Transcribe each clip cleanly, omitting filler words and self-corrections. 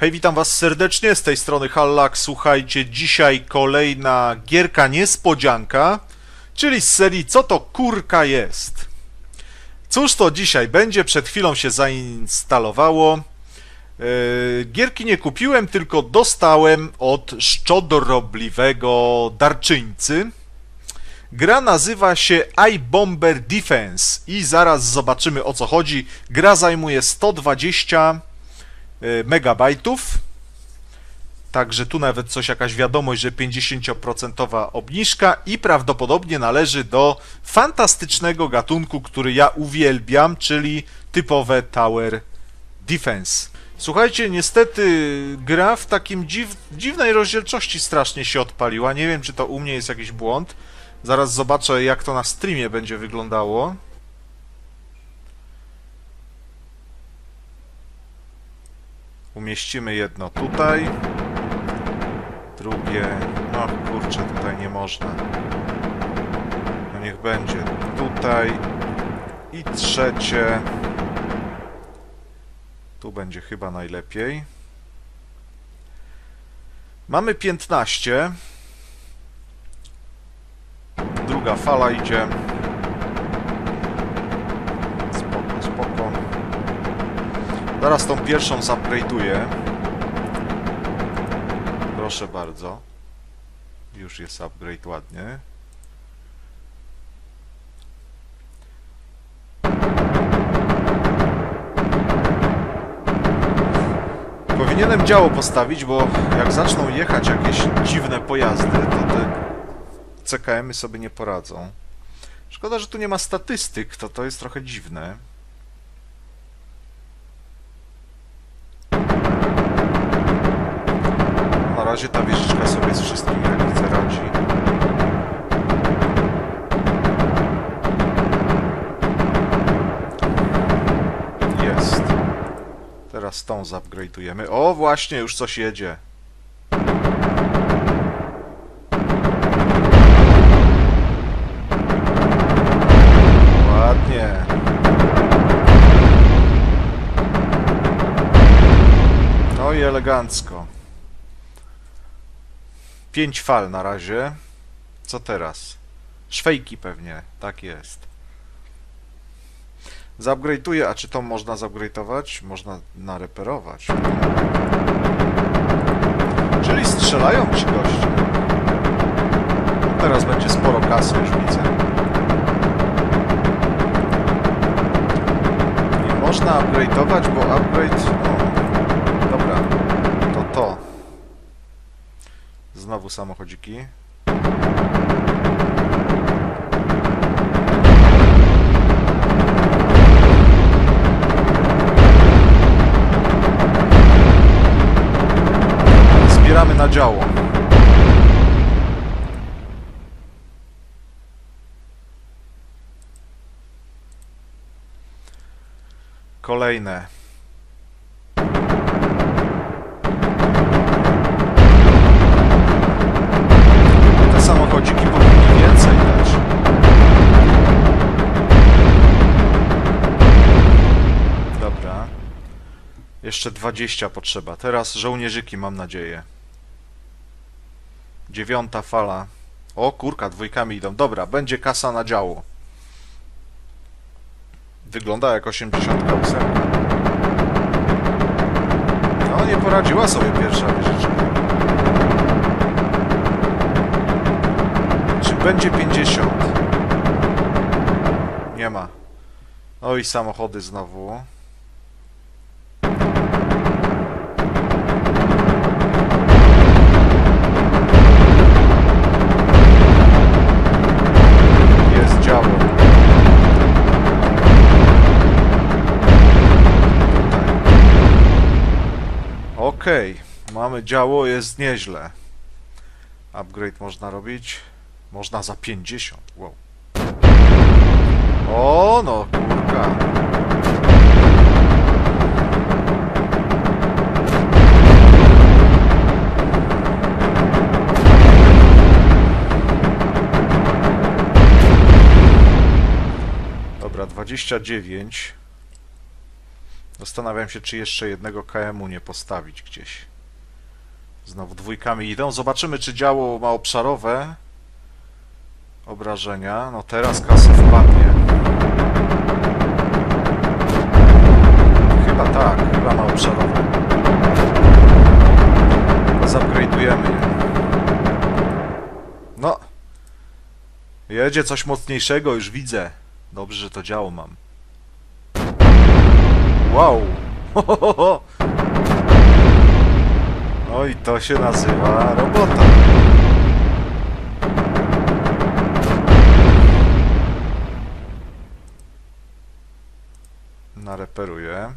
Hej, witam was serdecznie, z tej strony Hallak. Słuchajcie, dzisiaj kolejna gierka niespodzianka, czyli z serii Co to kurka jest? Cóż to dzisiaj będzie? Przed chwilą się zainstalowało. Gierki nie kupiłem, tylko dostałem od szczodrobliwego darczyńcy. Gra nazywa się iBomber Defense i zaraz zobaczymy, o co chodzi. Gra zajmuje 120 megabajtów. Także tu nawet coś, jakaś wiadomość, że 50% obniżka i prawdopodobnie należy do fantastycznego gatunku, który ja uwielbiam, czyli typowe Tower Defense. Słuchajcie, niestety gra w takim dziwnej rozdzielczości strasznie się odpaliła. Nie wiem, czy to u mnie jest jakiś błąd. Zaraz zobaczę, jak to na streamie będzie wyglądało. Umieścimy jedno tutaj. Drugie... No kurczę, tutaj nie można. No niech będzie tutaj. I trzecie... Tu będzie chyba najlepiej. Mamy 15. Druga fala idzie. Spoko, spoko. Zaraz tą pierwszą zupgrade'uję. Proszę bardzo. Już jest upgrade ładnie. Powinienem działo postawić, bo jak zaczną jechać jakieś dziwne pojazdy, to te CKM-y sobie nie poradzą. Szkoda, że tu nie ma statystyk, to jest trochę dziwne. Na razie ta wieżyczka sobie z wszystkim jak chce radzi. Jest. Teraz tą zupgrade'ujemy. O, właśnie, już coś jedzie. Ładnie. No i elegancko. 5 fal na razie. Co teraz? Szwejki pewnie. Tak jest. Zupgrade'uję. A czy to można zupgrade'ować? Można nareperować. Czyli strzelają ci goście. Teraz będzie sporo kasy, już widzę. Nie można upgrade'ować, bo upgrade... No, dobra. To. Znowu samochodziki. Zbieramy na działo. Kolejne. Te samochodziki powinny więcej dać. Dobra. Jeszcze 20 potrzeba. Teraz żołnierzyki, mam nadzieję. 9. fala. O kurka, dwójkami idą. Dobra, będzie kasa na działo. Wygląda jak 88. No, nie poradziła sobie pierwsza wieżyczka. Czy będzie 50? Nie ma. No i samochody znowu. Jest działo. Okej, mamy działo, jest nieźle. Upgrade można robić. Można za 50. Wow. O, no kurka. Dobra, 29. Zastanawiam się, czy jeszcze jednego KM-u nie postawić gdzieś. Znowu dwójkami idą. Zobaczymy, czy działo ma obszarowe obrażenia. No teraz kasa wpadnie. Chyba tak, chyba ma obszarowe. Zupgrade'ujemy je. No. Jedzie coś mocniejszego, już widzę. Dobrze, że to działo mam. Wow. No i to się nazywa robota. Nareperuję.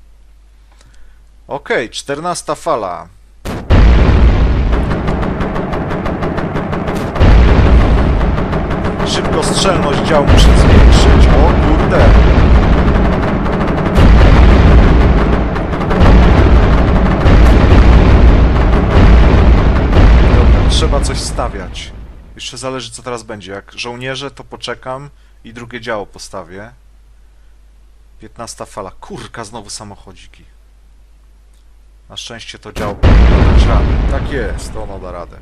Okej, 14 fala. Szybkostrzelność dział muszę zwiększyć. O kurde. Dobra, trzeba coś stawiać. Jeszcze zależy, co teraz będzie. Jak żołnierze, to poczekam i drugie działo postawię. 15 fala. Kurka, znowu samochodziki. Na szczęście to działo powinno dać radę. Tak jest, ono da radę.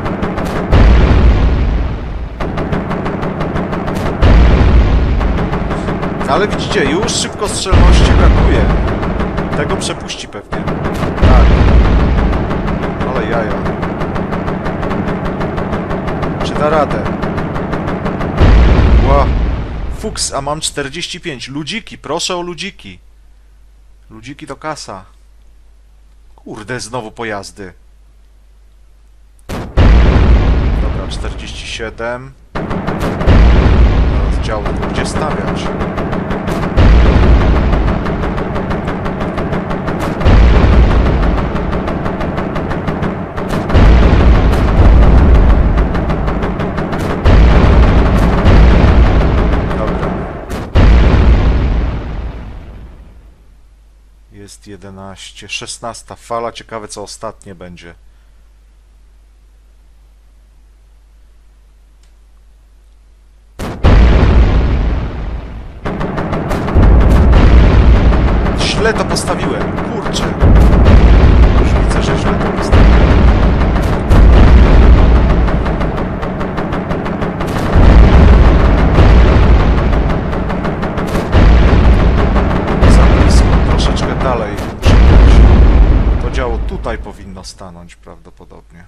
Ale widzicie, już szybkostrzelności brakuje. Tego przepuści pewnie. Tak. Ale jaja. Czy da radę? Ła. Fuks, a mam 45. Ludziki, proszę o ludziki. Ludziki to kasa. Kurde, znowu pojazdy. Dobra, 47. Teraz dział tylko gdzie stawiać. Jest 11, 16 fala. Ciekawe, co ostatnie będzie. Źle to postawiłem. Kurczę. Już widzę, że źle to postawiłem. Dalej muszę być. To działo tutaj powinno stanąć prawdopodobnie.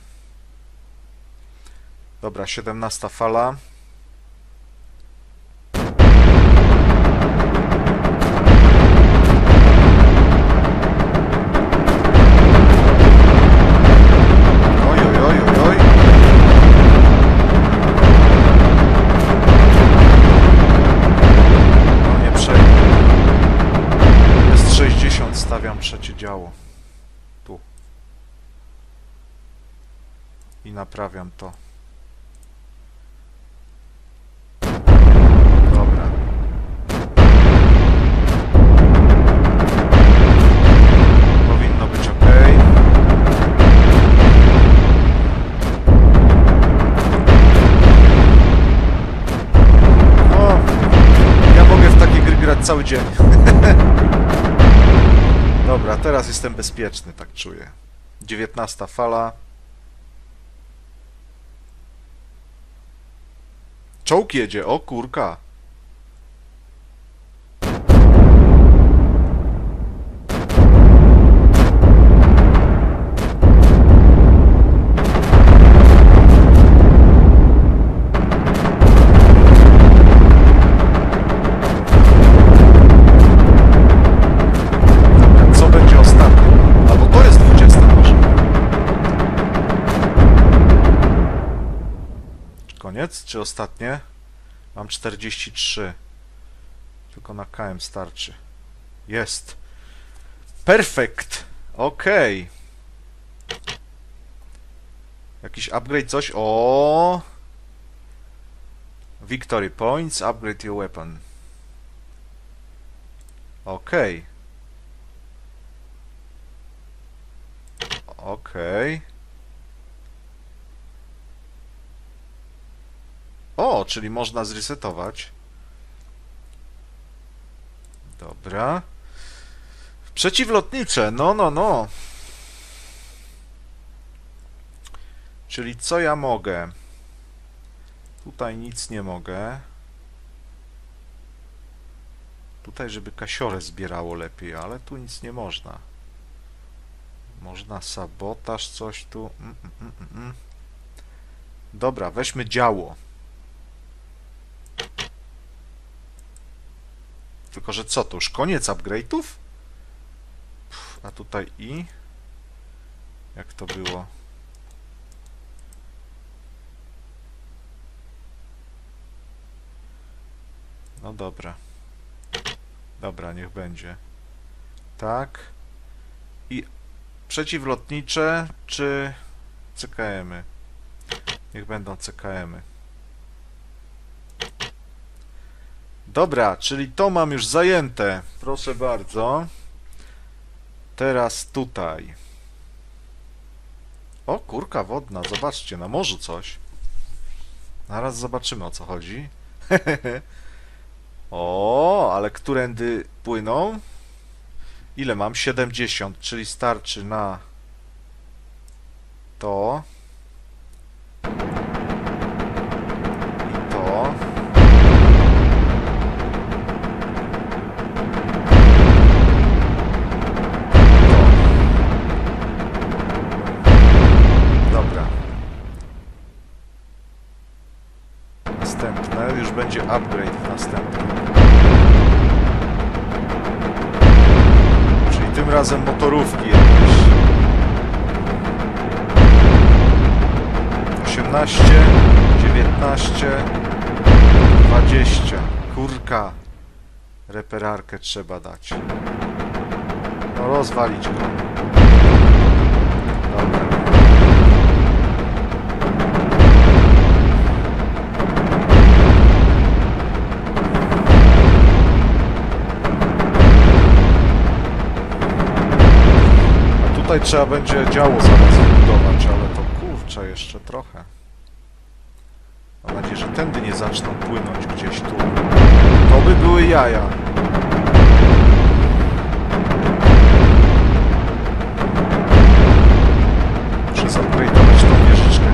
Dobra, 17 fala. Oj, oj, oj, oj, oj. No nie przejdę. 60, stawiam trzecie działo. Tu. I naprawiam to. Dobra. Powinno być ok. No, ja mogę w takie gry grać cały dzień. Dobra, teraz jestem bezpieczny, tak czuję. 19 fala. Czołg jedzie, o kurka. Koniec, czy ostatnie? Mam 43. Tylko na KM starczy. Jest. Perfekt. Okej. Jakiś upgrade, coś? O. Victory points, upgrade your weapon. Okej. Okej. O, czyli można zresetować. Dobra. Przeciwlotnicze, no. Czyli co ja mogę? Tutaj nic nie mogę. Tutaj, żeby kasiorę zbierało lepiej, ale tu nic nie można. Można sabotaż, coś tu. Dobra, weźmy działo. Tylko, że co, to już koniec upgrade'ów? A tutaj i... Jak to było? No dobra. Dobra, niech będzie. Tak. I przeciwlotnicze, czy CKM-y? Niech będą CKM-y. Dobra, czyli to mam już zajęte. Proszę bardzo. Teraz tutaj. O, kurka wodna, zobaczcie, na morzu coś. Zaraz zobaczymy, o co chodzi. O, ale którędy płyną? Ile mam? 70, czyli starczy na to i to. Dobra. Następne, już będzie upgrade następny. Czyli tym razem motorówki jakieś. 18, 19, 20. Kurka. Reperarkę trzeba dać. No rozwalić go. Dobra. A tutaj trzeba będzie działo zaraz wybudować, ale to kurczę jeszcze trochę. Mam nadzieję, że tędy nie zaczną płynąć gdzieś tu. To by były jaja. Muszę zupgrade'ować tą wieżyczkę.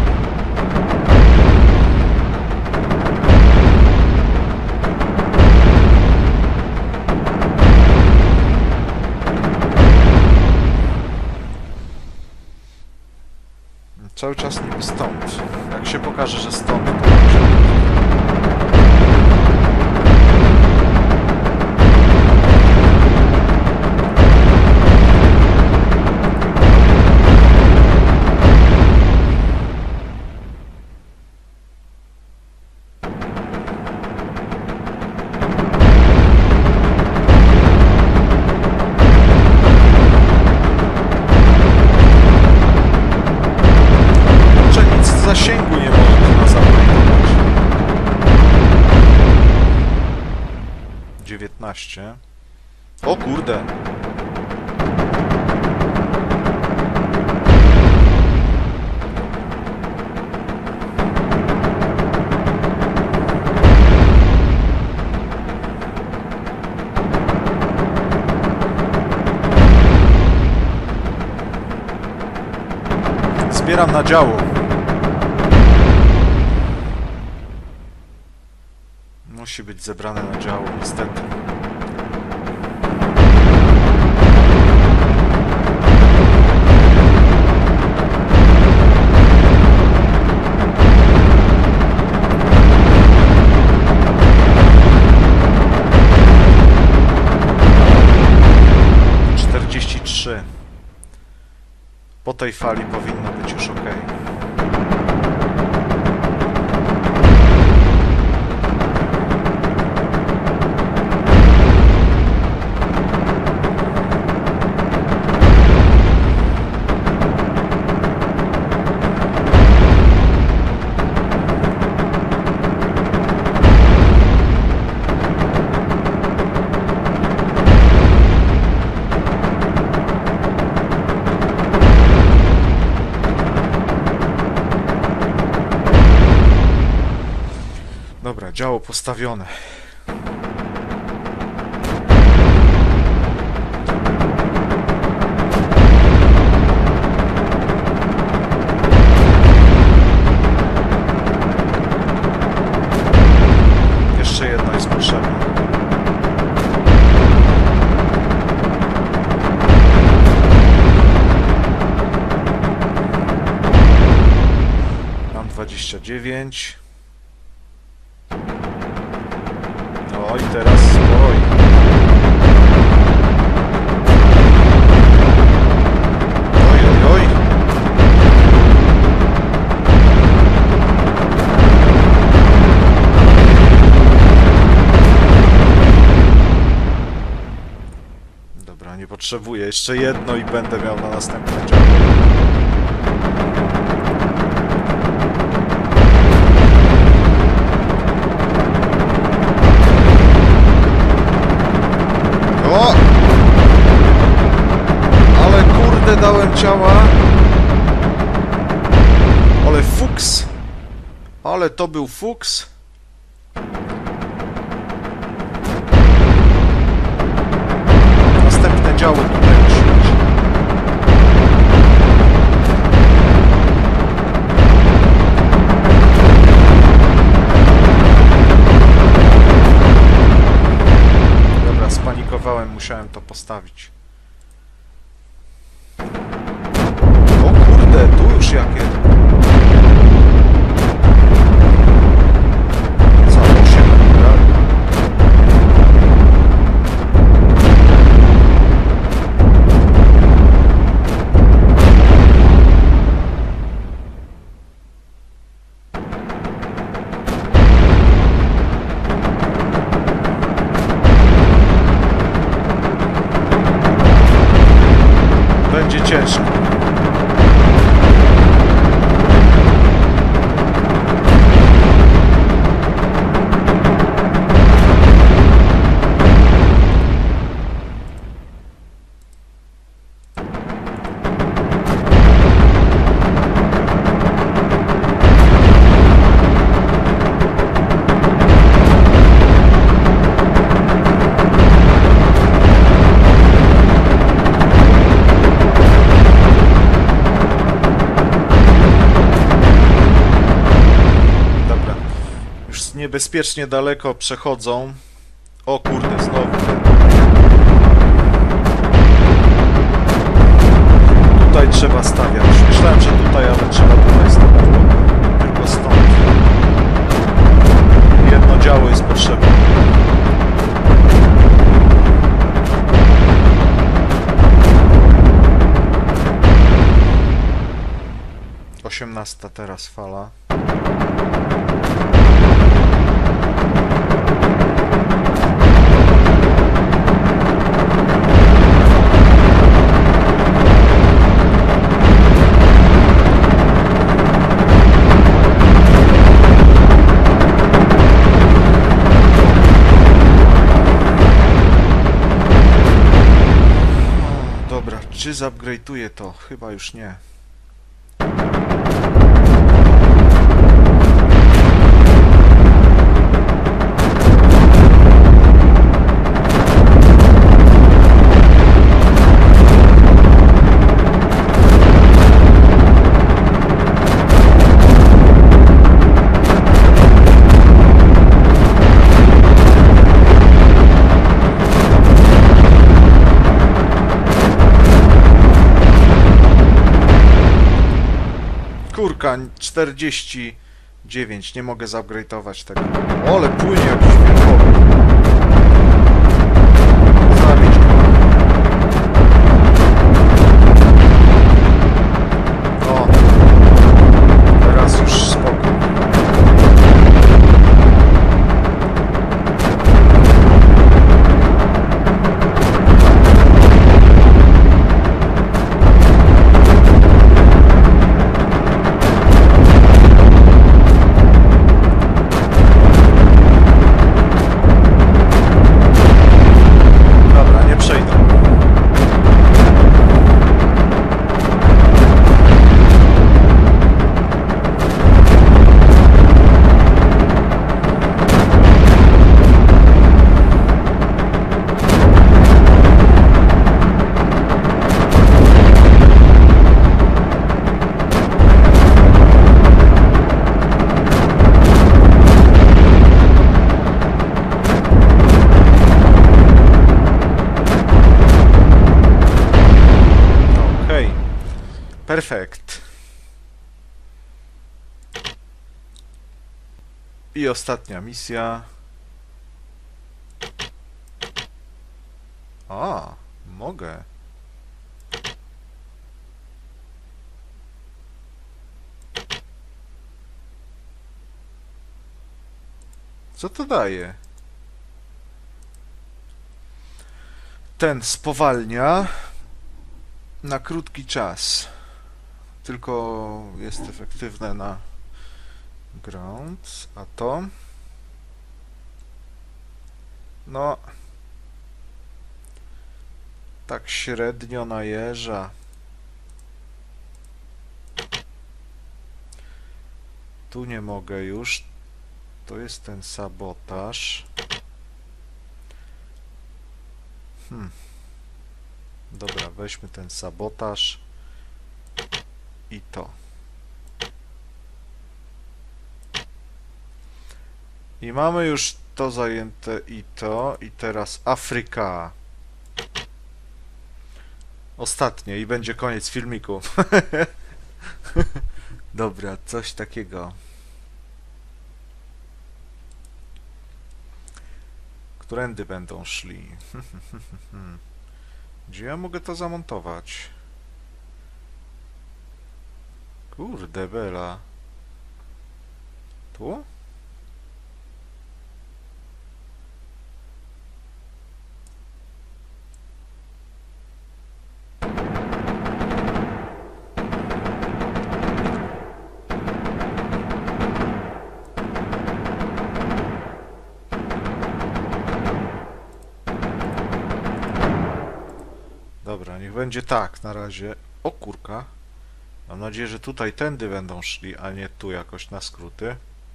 Cały czas niby stąd. Jak się pokaże, że stąd, to będzie. Zasięgu nie można zaplanować. 19. O kurde. Zbieram na działo. Musi być zebrane na działo, niestety. Po tej fali powinno być już ok. Dobra, działo postawione. 29. No i teraz spokojnie. Oj, oj, oj. Dobra, nie potrzebuję. Jeszcze jedno i będę miał na następny dział. O! Ale kurde dałem ciała. Ale fuks. Ale to był fuks. Następne działy tutaj musi być. Dobra, spanikowałem, musiałem to postawić. O kurde, tu już jakie. Za 8, tak? Będzie ciężko. Niebezpiecznie daleko przechodzą. O kurde, znowu. Tutaj trzeba stawiać. Myślałem, że tutaj, ale trzeba tutaj stawiać. Tylko stąd. Jedno działo jest potrzebne. Osiemnasta teraz fala. Czy zupgrade'uję to? Chyba już nie. Kurka, 49, nie mogę zupgrade'ować tego. O, ale płynie jakiś wielkowy. Zabić go. O, teraz już spoko. Perfekt. I ostatnia misja. A, mogę. Co to daje? Ten spowalnia na krótki czas. Tylko jest efektywne na ground, a to... No... Tak średnio najeżdża. Tu nie mogę już. To jest ten sabotaż. Dobra, weźmy ten sabotaż i to. I mamy już to zajęte i to. I teraz Afryka. Ostatnie i będzie koniec filmiku. Dobra, coś takiego. Którędy będą szli? Gdzie ja mogę to zamontować? Kurde bela. Tu? Dobra, niech będzie tak na razie. O kurka. Mam nadzieję, że tutaj tędy będą szli, a nie tu jakoś na skróty.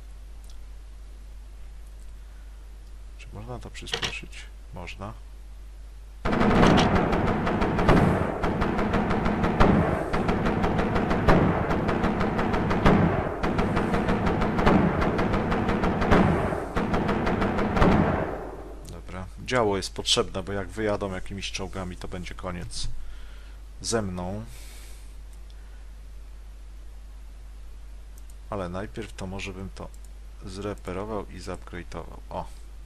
Czy można to przyspieszyć? Można. Działo jest potrzebne, bo jak wyjadą jakimiś czołgami, to będzie koniec ze mną. Ale najpierw to może bym to zreperował i zupgrade'ował. O!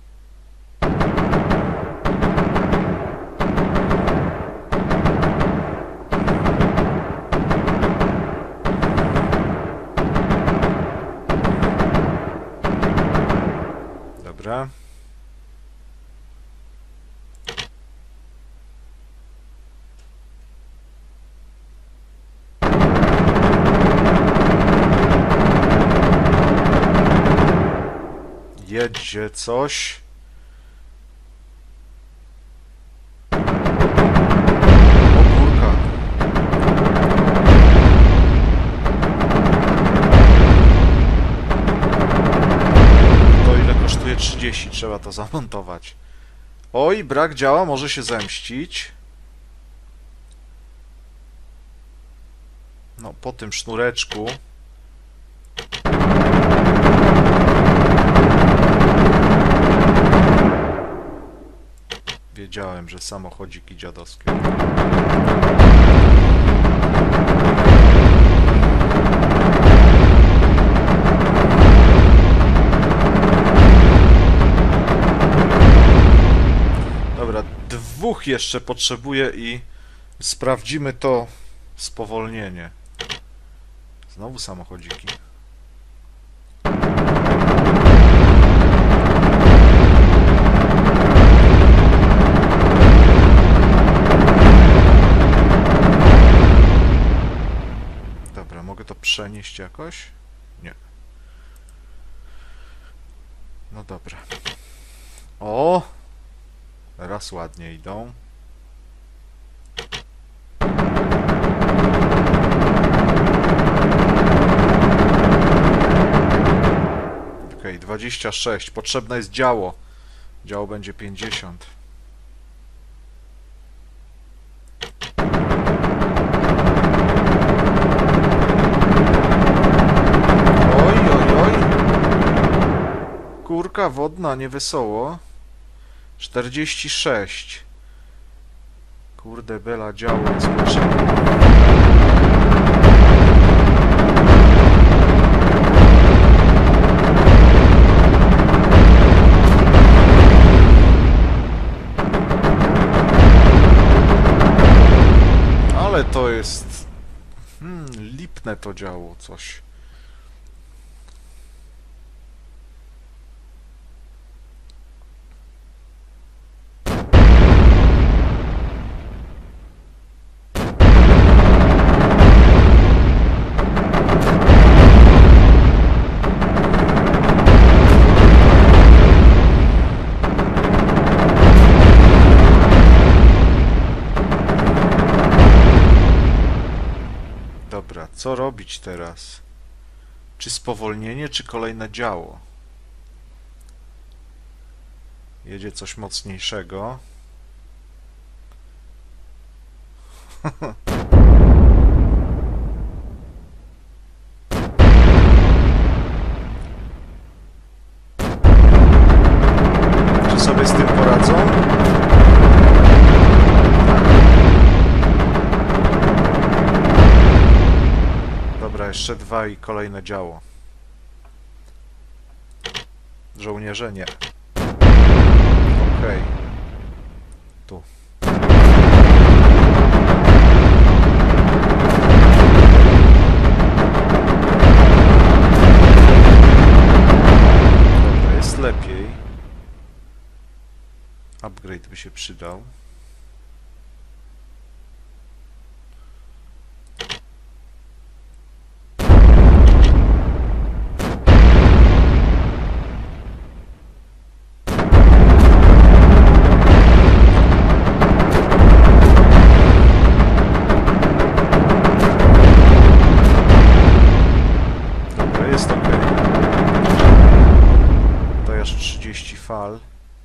Dobra. Jedzie coś. O kurka. To ile kosztuje? 30. Trzeba to zamontować. Oj, brak działa, może się zemścić. No, po tym sznureczku. Wiedziałem, że samochodziki dziadowskie. Dobra, dwóch jeszcze potrzebuję i sprawdzimy to spowolnienie. Znowu samochodziki. Mogę to przenieść jakoś? Nie. No dobra. O! Teraz ładnie idą. Okej, 26. Potrzebne jest działo. Działo będzie 50. Kurka wodna, niewesoło. 46. Kurde bela, działo jest potrzebne. Ale to jest... lipne to działo coś. Dobra, co robić teraz? Czy spowolnienie, czy kolejne działo? Jedzie coś mocniejszego. Czy sobie z tym poradzą? Dobra, jeszcze dwa i kolejne działo. Żołnierze nie. Okej. Tu. Dobra, jest lepiej. Upgrade by się przydał. Jest ok. To jest 30 fal.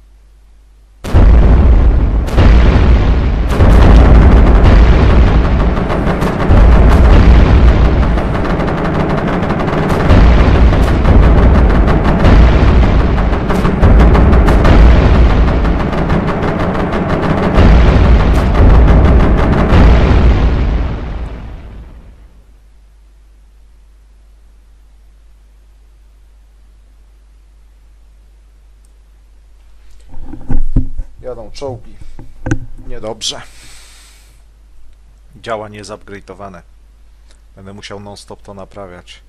Jadą czołgi. Niedobrze. Działa niezupgrade'owane. Będę musiał non-stop to naprawiać.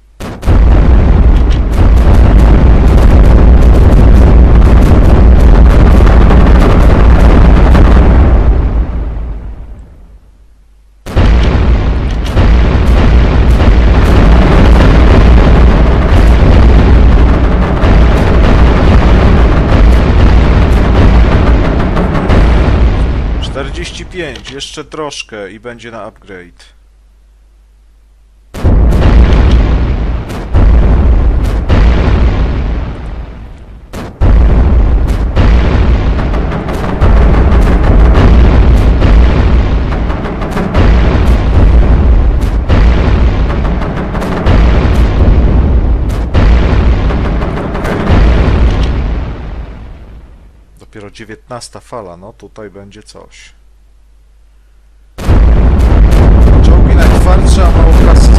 Jeszcze troszkę i będzie na upgrade. Dopiero 19 fala, no tutaj będzie coś. Najtwardsze, a mało kasy.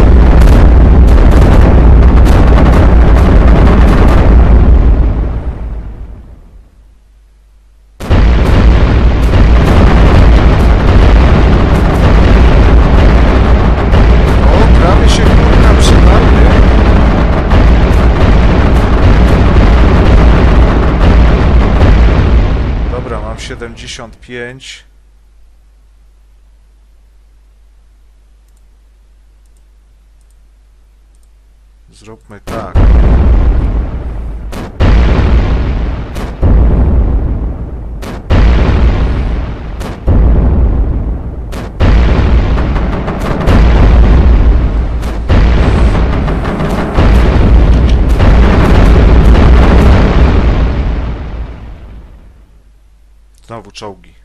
O, prawie się chmurka przydaje. Dobra, mam 75. Zróbmy tak. Znowu czołgi.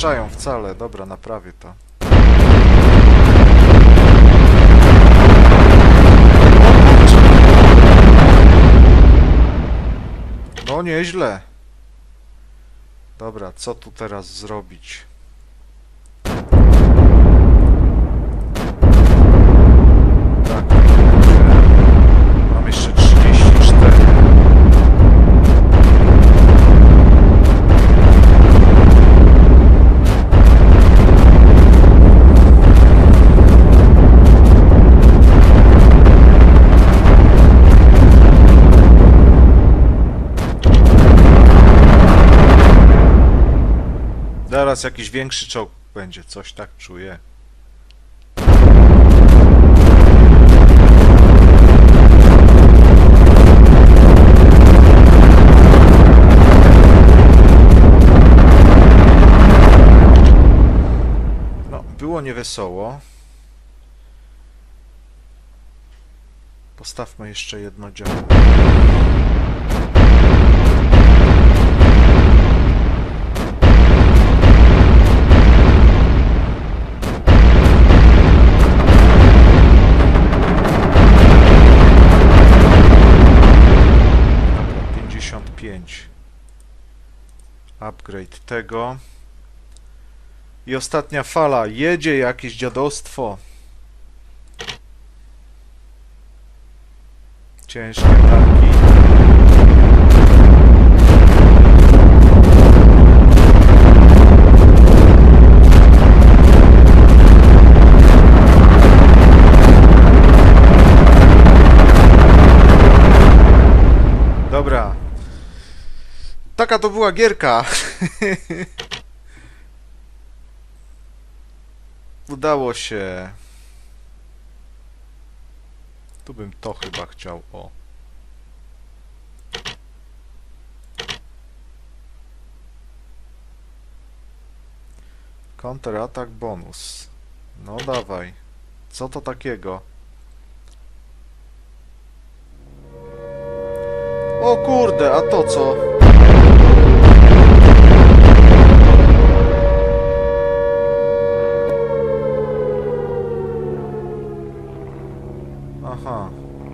przeszkadzają wcale. Dobra, naprawię to. No nieźle. Dobra, co tu teraz zrobić? Tak. Mam jeszcze 34. Zaraz jakiś większy czołg będzie, coś tak czuję. No, było niewesoło. Postawmy jeszcze jedno działo. Upgrade tego. I ostatnia fala. Jedzie jakieś dziadostwo. Ciężkie tanki. Dobra. Taka to była gierka. Udało się. Tu bym to chyba chciał. O. Counterattack bonus. No dawaj. Co to takiego? O kurde, a to co? Aha.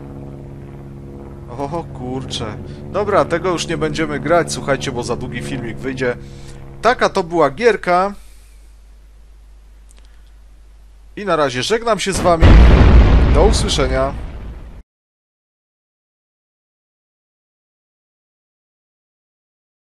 O kurcze. Dobra, tego już nie będziemy grać, słuchajcie, bo za długi filmik wyjdzie. Taka to była gierka. I na razie żegnam się z wami. Do usłyszenia.